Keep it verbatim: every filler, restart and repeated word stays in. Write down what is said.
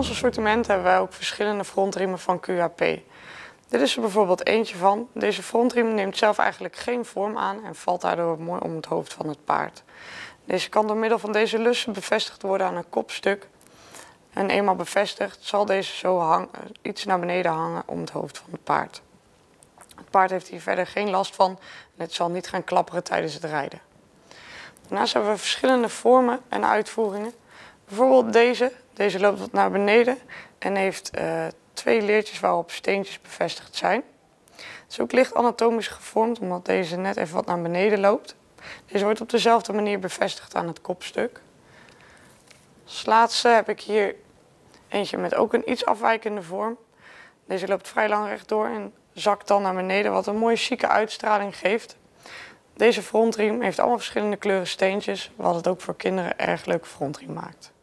ons assortiment hebben wij ook verschillende frontriemen van Q H P. Dit is er bijvoorbeeld eentje van. Deze frontriem neemt zelf eigenlijk geen vorm aan en valt daardoor mooi om het hoofd van het paard. Deze kan door middel van deze lussen bevestigd worden aan een kopstuk. En eenmaal bevestigd zal deze zo hang, iets naar beneden hangen om het hoofd van het paard. Het paard heeft hier verder geen last van en het zal niet gaan klapperen tijdens het rijden. Daarnaast hebben we verschillende vormen en uitvoeringen. Bijvoorbeeld deze. Deze loopt wat naar beneden en heeft uh, twee leertjes waarop steentjes bevestigd zijn. Het is ook licht anatomisch gevormd omdat deze net even wat naar beneden loopt. Deze wordt op dezelfde manier bevestigd aan het kopstuk. Als laatste heb ik hier eentje met ook een iets afwijkende vorm. Deze loopt vrij lang rechtdoor en zakt dan naar beneden, wat een mooie chique uitstraling geeft. Deze frontriem heeft allemaal verschillende kleuren steentjes, wat het ook voor kinderen erg leuke frontriem maakt.